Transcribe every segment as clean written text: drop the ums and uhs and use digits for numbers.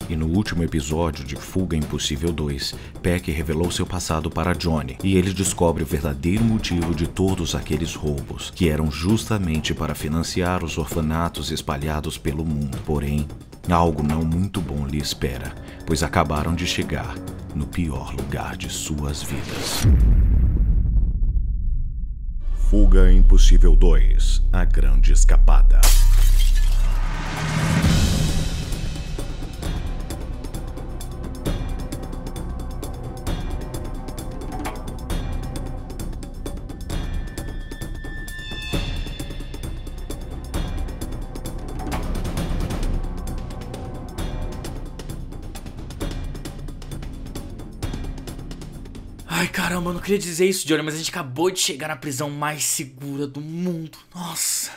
E no último episódio de Fuga Impossível 2, Peck revelou seu passado para Johnny e ele descobre o verdadeiro motivo de todos aqueles roubos, que eram justamente para financiar os orfanatos espalhados pelo mundo. Porém, algo não muito bom lhe espera, pois acabaram de chegar no pior lugar de suas vidas. Fuga Impossível 2, A Grande Escapada. Ai, caramba, eu não queria dizer isso, Johnny, mas a gente acabou de chegar na prisão mais segura do mundo. Nossa.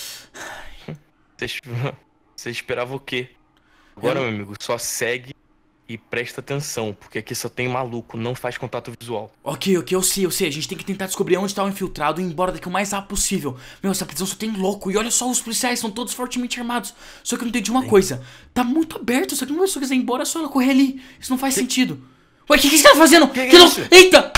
Você esperava o quê? Agora, meu amigo, só segue e presta atenção, porque aqui só tem maluco, não faz contato visual. Ok, eu sei. A gente tem que tentar descobrir onde tá o infiltrado e ir embora daqui o mais rápido possível. Meu, essa prisão só tem louco. E olha só, os policiais são todos fortemente armados. Só que eu não entendi uma coisa. Tá muito aberto, só que não é só quiser ir embora, é só ela correr ali. Isso não faz sentido. Ué, o que esse cara tá fazendo? Que não... isso? Eita!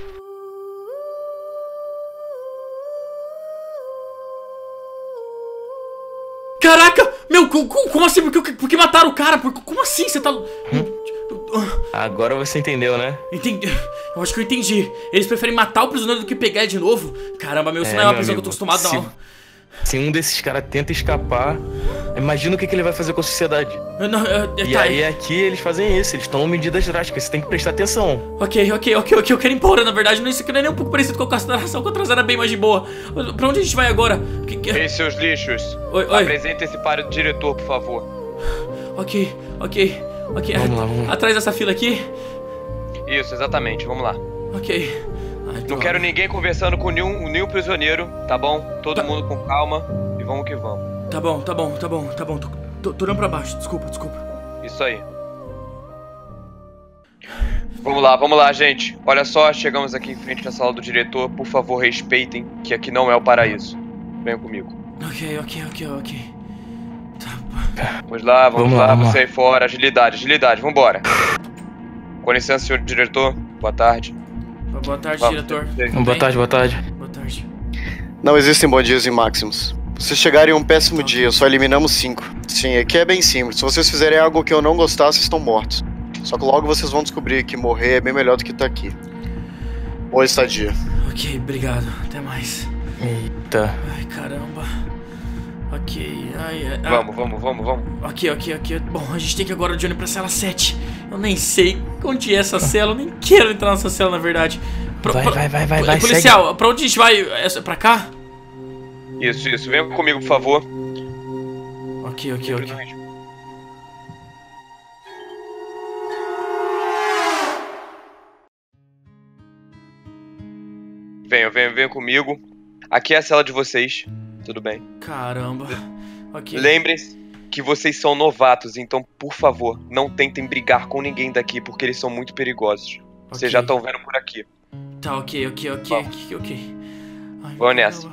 Caraca! Meu, como assim? Por que mataram o cara? Como assim? Você tá... Agora você entendeu, né? Entendi. Eu acho que eu entendi. Eles preferem matar o prisioneiro do que pegar ele de novo? Caramba, meu, isso não é uma prisão que eu tô acostumado, não. Se um desses caras tenta escapar, imagina o que ele vai fazer com a sociedade. E aí aqui eles fazem isso, eles tomam medidas drásticas, você tem que prestar atenção. Ok, eu quero ir embora, na verdade. Isso aqui não é nem um pouco parecido com a consideração, que a outra era bem mais de boa. Pra onde a gente vai agora? Ei, seus lixos. Oi. Apresenta esse para o diretor, por favor. Ok. Vamos lá. Atrás dessa fila aqui? Isso, exatamente, vamos lá. Ok. Ai, Não quero ninguém conversando com nenhum prisioneiro, tá bom? Todo mundo com calma e vamos que vamos. Tá bom. Tô olhando pra baixo, desculpa. Isso aí. Vamos lá, gente. Olha só, chegamos aqui em frente à sala do diretor. Por favor, respeitem que aqui não é o paraíso. Venham comigo. Ok. Vamos lá, Vamos lá. você aí fora. Agilidade, vambora. Com licença, senhor diretor. Boa tarde. Boa tarde, diretor. Boa tarde. Boa tarde. Não existem bons dias em Maximus. Vocês chegaram em um péssimo dia, só eliminamos 5. Sim, aqui é bem simples. Se vocês fizerem algo que eu não gostar, vocês estão mortos. Só que logo vocês vão descobrir que morrer é bem melhor do que estar aqui. Boa estadia. Ok, obrigado. Até mais. Eita. Ai, caramba. Ok, Vamos. Ok. Bom, a gente tem que agora, Johnny, pra cela 7. Eu nem sei onde é essa cela, eu nem quero entrar nessa cela, na verdade. Vai, policial, segue. pra onde a gente vai? É pra cá? Isso. Venha comigo, por favor. Ok. Venha comigo. Aqui é a cela de vocês. Tudo bem? Caramba. Ok. Lembrem-se que vocês são novatos, então, por favor, não tentem brigar com ninguém daqui, porque eles são muito perigosos. Vocês já estão vendo por aqui. Tá, ok. Ai, Vamos nessa.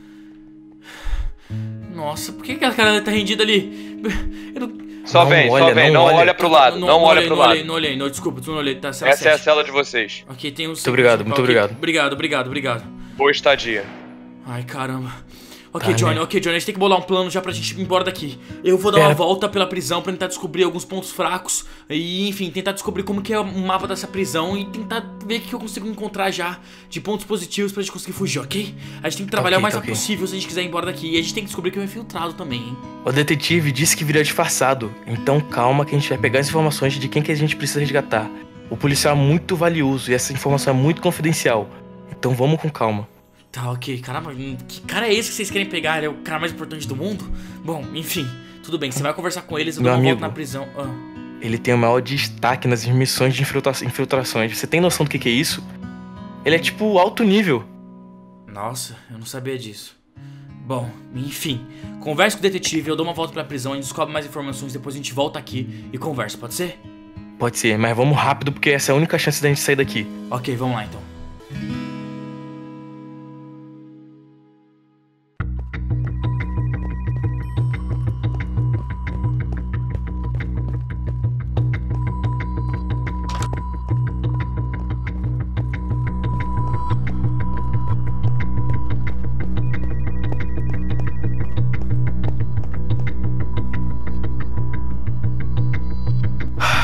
Nossa, por que aquela cara tá rendida ali? Só vem, não olha pro lado, não olha pro lado. Não olhei, desculpa, não olhei, tá, cela Essa 7. é a cela de vocês. Ok, tem um... Muito obrigado. Obrigado. Boa estadia. Ai, caramba. Ok, Johnny, a gente tem que bolar um plano já pra gente ir embora daqui. Eu vou dar uma volta pela prisão pra tentar descobrir alguns pontos fracos. E, enfim, tentar descobrir como que é o mapa dessa prisão e tentar ver o que eu consigo encontrar já de pontos positivos pra gente conseguir fugir, ok? A gente tem que trabalhar o mais rápido possível se a gente quiser ir embora daqui. E a gente tem que descobrir que é um infiltrado também, hein? O detetive disse que viria disfarçado, então calma que a gente vai pegar as informações de quem que a gente precisa resgatar. O policial é muito valioso e essa informação é muito confidencial, então vamos com calma. Tá, ok. Caramba, que cara é esse que vocês querem pegar? Ele é o cara mais importante do mundo? Bom, enfim, tudo bem. Você vai conversar com eles, eu dou uma volta na prisão. Ele tem o maior destaque nas missões de infiltrações. Você tem noção do que é isso? Ele é tipo alto nível. Nossa, eu não sabia disso. Bom, enfim. Converse com o detetive, eu dou uma volta pela prisão, a gente descobre mais informações, depois a gente volta aqui e conversa, pode ser? Pode ser, mas vamos rápido porque essa é a única chance da gente sair daqui. Ok, vamos lá então.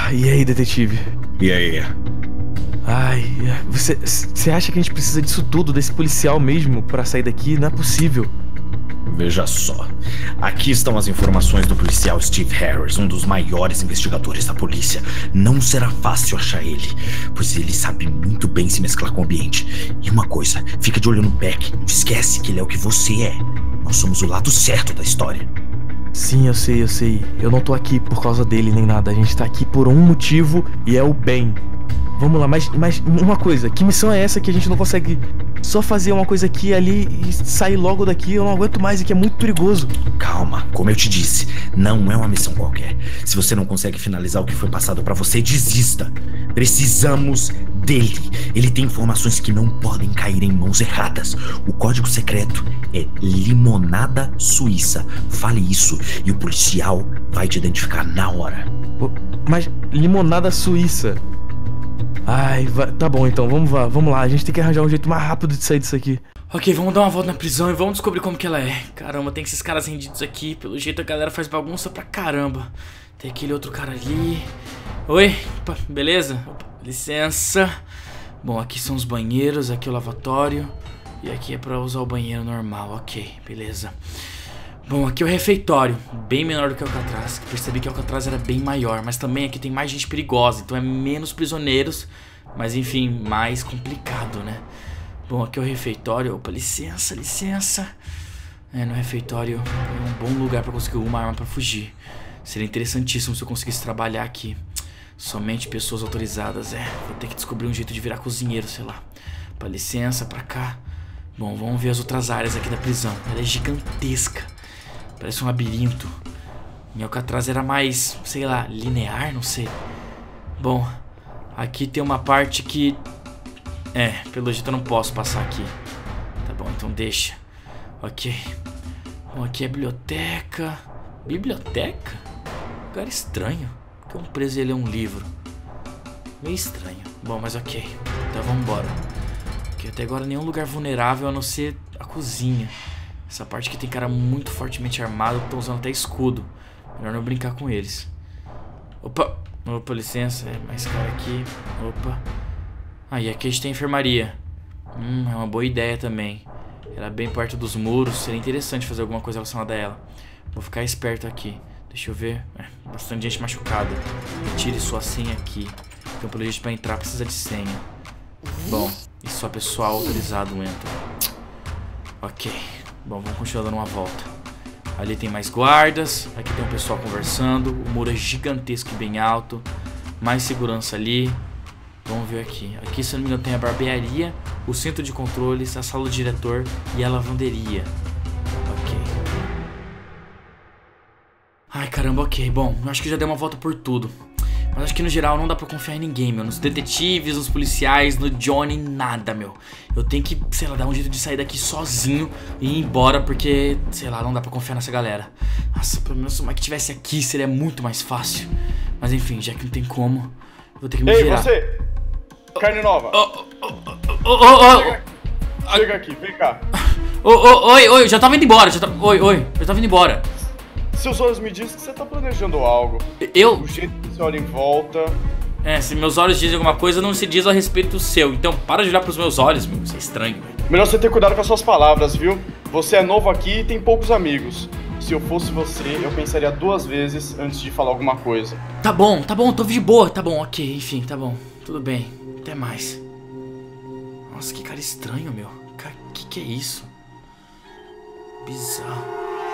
E aí, detetive? E aí? Ai, você acha que a gente precisa disso tudo, desse policial mesmo, pra sair daqui? Não é possível. Veja só. Aqui estão as informações do policial Steve Harris, um dos maiores investigadores da polícia. Não será fácil achar ele, pois ele sabe muito bem se mesclar com o ambiente. E uma coisa, fica de olho no Peck. Não esquece que ele é o que você é. Nós somos o lado certo da história. Sim, eu sei. Eu não tô aqui por causa dele nem nada. A gente tá aqui por um motivo e é o bem. Vamos lá, mas uma coisa. Que missão é essa que a gente não consegue só fazer uma coisa aqui e ali e sair logo daqui? Eu não aguento mais, aqui é muito perigoso. Calma, como eu te disse, não é uma missão qualquer. Se você não consegue finalizar o que foi passado pra você, desista. Precisamos dele. Ele tem informações que não podem cair em mãos erradas. O código secreto é Limonada Suíça. Fale isso e o policial vai te identificar na hora. Mas Limonada Suíça? Ai, tá bom então, vamos lá. A gente tem que arranjar um jeito mais rápido de sair disso aqui. Ok, vamos dar uma volta na prisão e vamos descobrir como que ela é. Caramba, tem esses caras rendidos aqui. Pelo jeito a galera faz bagunça pra caramba. Tem aquele outro cara ali. Oi, opa, beleza? Opa, licença. Bom, aqui são os banheiros, aqui é o lavatório. E aqui é pra usar o banheiro normal, ok, beleza. Bom, aqui é o refeitório, bem menor do que o Alcatraz. Percebi que o Alcatraz era bem maior, mas também aqui tem mais gente perigosa, então é menos prisioneiros, mas enfim, mais complicado, né? Bom, aqui é o refeitório. Opa, licença. No refeitório é um bom lugar pra conseguir uma arma pra fugir. Seria interessantíssimo se eu conseguisse trabalhar aqui. Somente pessoas autorizadas, vou ter que descobrir um jeito de virar cozinheiro, sei lá. Opa, licença, pra cá. Bom, vamos ver as outras áreas aqui da prisão. Ela é gigantesca. Parece um labirinto. Em Alcatraz era mais, sei lá, linear, não sei. Bom, aqui tem uma parte que... pelo jeito eu não posso passar aqui. Tá bom, então deixa. Ok. Bom, aqui é a biblioteca. Biblioteca? Lugar estranho. Porque um preso ele é um livro. Meio estranho. Bom, mas ok. Então vamos embora. Aqui até agora nenhum lugar vulnerável a não ser a cozinha. Essa parte aqui tem cara muito fortemente armado que estão usando até escudo. Melhor não brincar com eles. Opa, licença. Mais cara aqui. Opa. E aqui a gente tem a enfermaria. É uma boa ideia também. Ela é bem perto dos muros. Seria interessante fazer alguma coisa relacionada a ela. Vou ficar esperto aqui. Deixa eu ver. Bastante gente machucada. Retire sua senha aqui. Então pelo jeito pra entrar precisa de senha. Bom, e só pessoal autorizado entra. Ok. Bom, vamos continuar dando uma volta. Ali tem mais guardas. Aqui tem um pessoal conversando. O muro é gigantesco e bem alto. Mais segurança ali. Vamos ver aqui. Aqui, se eu não me engano, tem a barbearia, o centro de controles, a sala do diretor e a lavanderia. Ok. Ai, caramba, ok. Bom, eu acho que já dei uma volta por tudo. Mas acho que no geral não dá pra confiar em ninguém, meu. Nos detetives, nos policiais, no Johnny, nada, meu. Eu tenho que, sei lá, dar um jeito de sair daqui sozinho e ir embora, porque, sei lá, não dá pra confiar nessa galera. Nossa, pelo menos se o Mike estivesse aqui seria muito mais fácil. Mas enfim, já que não tem como, eu vou ter que me virar. Ei, você! Carne nova! Chega aqui, vem cá. Oi, já tava indo embora. Eu tava indo embora. Seus olhos me dizem que você tá planejando algo. Eu? O jeito que você olha em volta. Se meus olhos dizem alguma coisa, não se diz a respeito do seu. Então para de olhar pros meus olhos, meu. Isso é estranho, velho. Melhor você ter cuidado com as suas palavras, viu? Você é novo aqui e tem poucos amigos. Se eu fosse você, eu pensaria 2 vezes antes de falar alguma coisa. Tá bom, tô de boa. Tá bom, ok, enfim, tá bom. Tudo bem, até mais. Nossa, que cara estranho, meu. Cara, que é isso? Bizarro.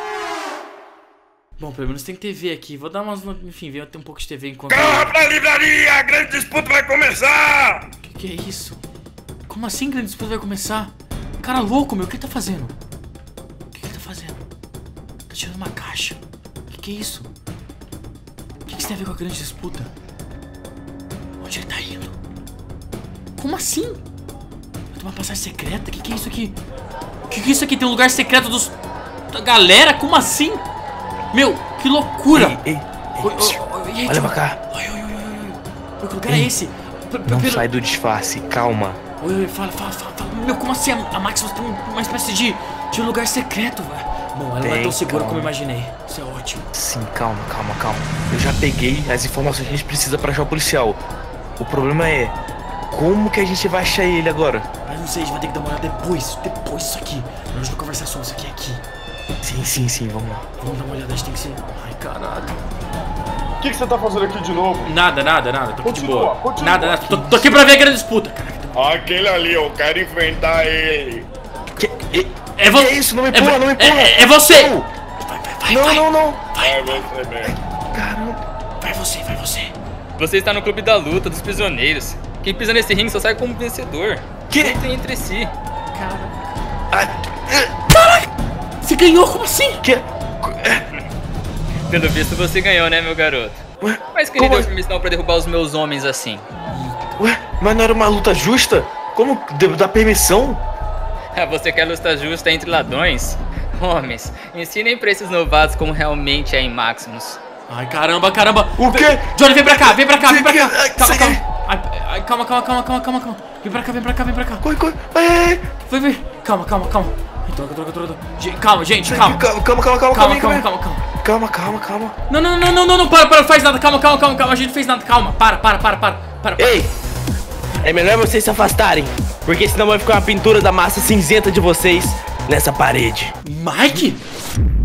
Bom, pelo menos tem TV aqui. Vou dar umas... Enfim, ver até um pouco de TV enquanto... Corra pra livraria! A grande disputa vai começar! Que é isso? Como assim grande disputa vai começar? Cara louco, meu. O que ele tá fazendo? O que ele tá fazendo? Tá tirando uma caixa. O que é isso? O que isso tem a ver com a grande disputa? Onde ele tá indo? Como assim? Vai tomar passagem secreta? O que é isso aqui? O que é isso aqui? Tem um lugar secreto da galera? Como assim? Meu, que loucura! Ei, olha pra cá. Que lugar é esse? Não sai do disfarce, calma. Oi, fala. Meu, como assim? A Maximus tem uma espécie de lugar secreto, velho. Bom, ela não é tão segura como eu imaginei. Isso é ótimo. Sim, calma. Eu já peguei as informações que a gente precisa pra achar o policial. O problema é, como que a gente vai achar ele agora? Mas não sei, a gente vai ter que dar uma olhada depois disso aqui. A gente não conversar sobre isso aqui. Sim, vamos lá. Vamos dar uma olhada, a gente tem que ser... Ai, caralho. O que você tá fazendo aqui de novo? Nada, tô aqui de boa. Continua. Nada, tô aqui pra ver a grande disputa. Caraca, Aquele ali, eu quero enfrentar ele. é você. Que é isso? Não me empurra, não me empurra. É você. Não. Vai. Não. Vai você mesmo. Caramba. Vai você. Você está no clube da luta dos prisioneiros. Quem pisa nesse ringue só sai como vencedor. Que? Lutem entre si. Caraca, você ganhou? Como assim? Que? Pelo visto você ganhou, né, meu garoto? Ué, Mas quem lhe deu permissão pra derrubar os meus homens assim? Ué, mas não era uma luta justa? Como dar permissão? Você quer luta justa entre ladrões? Homens, ensinem pra esses novatos como realmente é em Maximus. Ai, caramba. O quê? Johnny, vem pra cá. Calma. Vem pra cá. Corre. Vem. Calma. Droga. Calma, gente, calma. Calma. Não, para, faz nada. Calma. A gente não fez nada, calma. Para. Ei! É melhor vocês se afastarem, porque senão vai ficar uma pintura da massa cinzenta de vocês nessa parede. Mike?